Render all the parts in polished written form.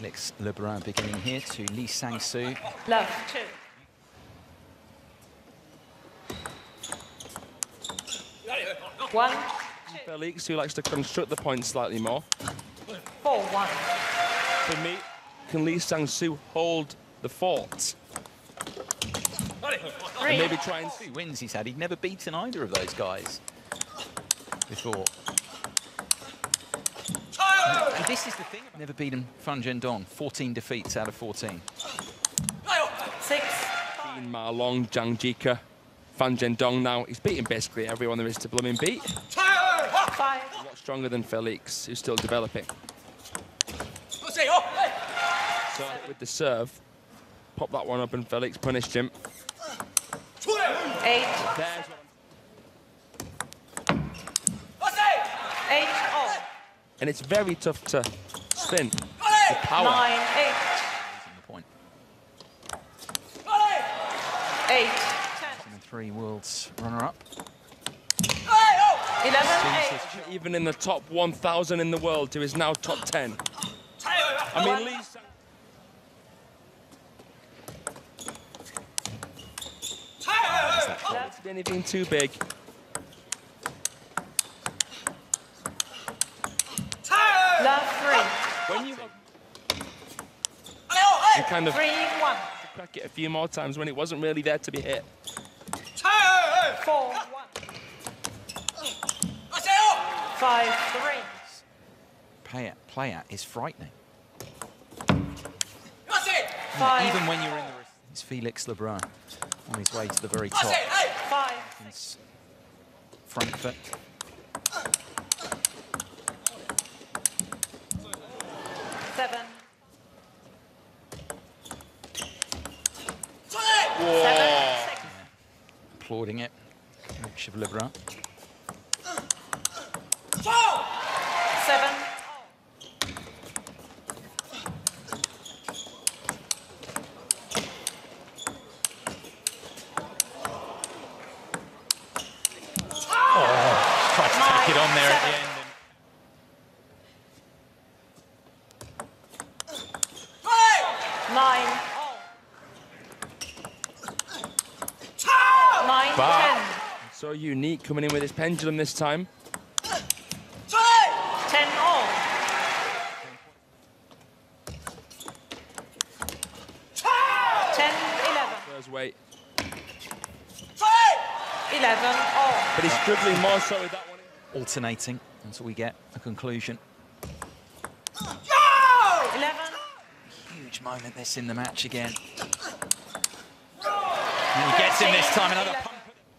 Felix Lebrun beginning here to Lee Sang-soo. Love 2. 1. Felix, who likes to construct the points slightly more. 4-1. For me, can Lee Sang-soo hold the fort? And maybe try and... 2 wins he's had. He'd never beaten either of those guys before. And this is the thing. Never beaten Fan Zhendong. 14 defeats out of 14. 6. Ma Long, Zhang Jike, Fan Zhendong now. He's beating basically everyone there is to blooming beat. 5. A lot stronger than Felix, who's still developing. So with the serve, pop that one up and Felix punished him. 8. There's 8 all. and it's very tough to spin. The power. 9, 8. The point. 8, 10. 3 worlds runner-up. 11, 8. Even in the top 1,000 in the world, who is now top 10. I mean, Lee. Anything too big. Love 3. When you kind of 3, 1. crack it a few more times when it wasn't really there to be hit. 4, 1. 5, 3. Play at is frightening. 5. Even when you're in the... It's Felix Lebrun on his way to the very top. 5. It's Frankfurt. 7. Whoa. 7, 6. Applauding it. Coach of Lebrun. 7. Tried to tack it on there at the end. 9. 9, 10. So unique coming in with his pendulum this time. 10 all. 10, 11. First weight. 11 all. But he's struggling more so with that one. Alternating until we get a conclusion. 11. Huge moment this in the match again. And he gets in this time, another pump.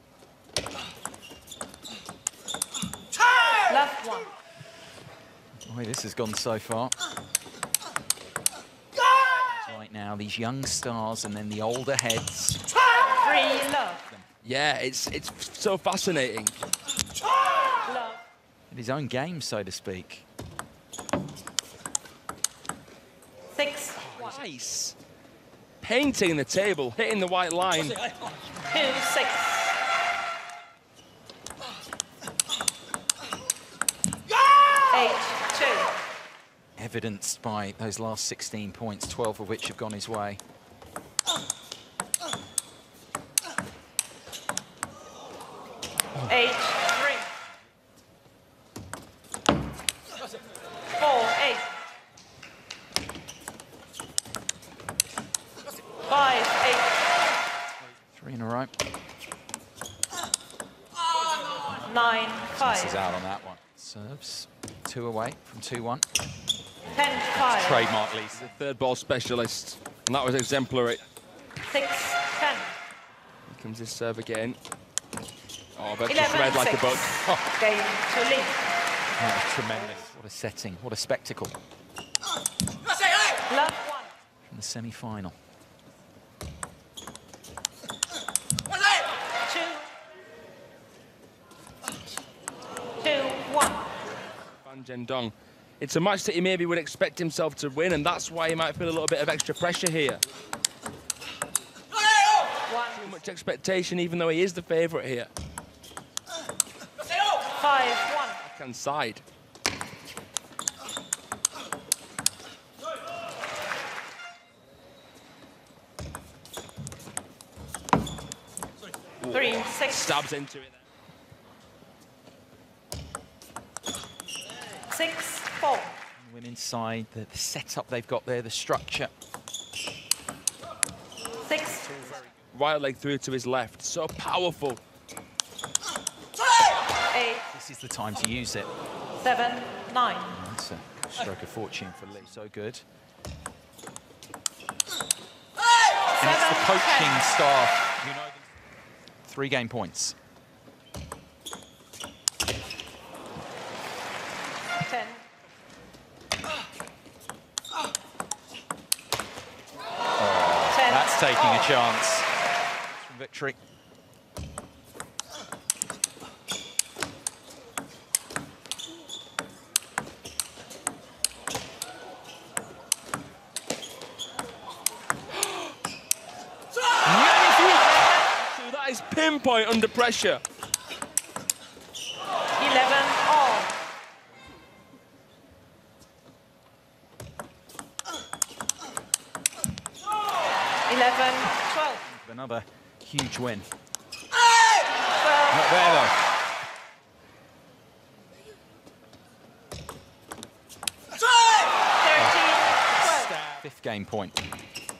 Love 1. Boy, this has gone so far. Right now, these young stars and then the older heads. 3 love. Yeah, it's so fascinating. Love. In his own game, so to speak. 6, 1. Nice. Painting the table, hitting the white line. 2, 6. 8, 2. Evidenced by those last 16 points, 12 of which have gone his way. 8, 3. 4, 8. 5, 8. 3 in a row. 9, This is 5. out on that one. Serves 2 away from 2-1. 10, 5. Trademark Lisa. The third ball specialist, and that was exemplary. 6, 10. Here comes his serve again. Oh, but 11, just read like 6. a book. Oh. Game to Lee. That was tremendous. What a setting, what a spectacle Love 1. from the semi-final. 2. Two, 1. Fan Zhendong. It's a match that he maybe would expect himself to win, and that's why he might feel a little bit of extra pressure here. 1. Too much expectation, even though he is the favourite here. 5, 1. Backhand side. 3, 6. Stabs into it. 6, 4. Win inside the setup they've got there, the structure. 6. Right leg through to his left. So powerful. 8, This is the time to use it. 7, 9. That's a stroke of fortune for Lee. So good. And it's the 7, coaching 10. staff who know them. 3 game points. 10. That's taking a chance from victory. So that is pinpoint under pressure. 11, all. 11, 12. Another huge win. 12, Not there though. 13, 12. 5th game point. 12,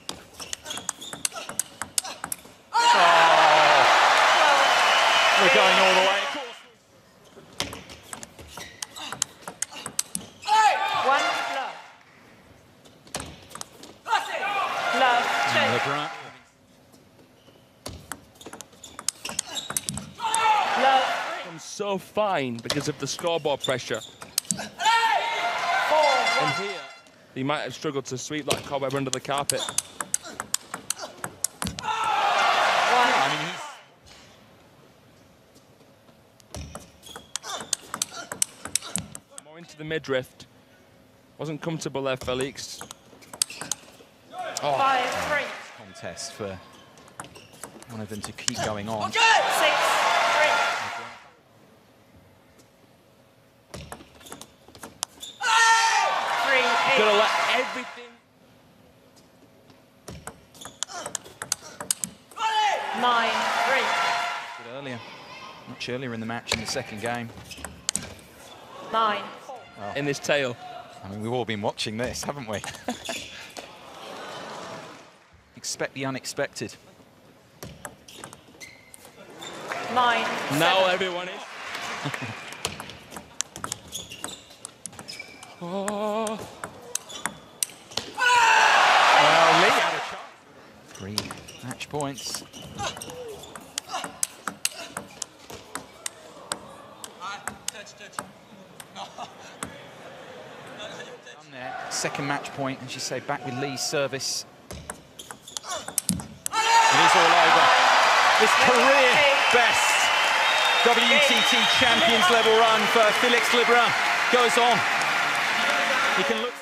We're going all the way. 1, love. Love, change. LeBron. Love, I'm so fine because of the scoreboard pressure. 4, 1. And here, he might have struggled to sweep that cobweb under the carpet. I mean, More into the midriff. Wasn't comfortable there, Felix. 5, 3. contest for one of them to keep going on. 6, 3. Gonna let everything. 9, 3. Good earlier, much earlier in the match in the 2nd game. 9, 4. In this tail. I mean, we've all been watching this, haven't we? Expect the unexpected. 9, 7. Now everyone is. Oh. Well, Lee had a shot. 3 match points. Done there. 2nd match point, as you say, back with Lee's service. It is all over. This career best WTT champions level run for Felix Lebrun goes on. He can look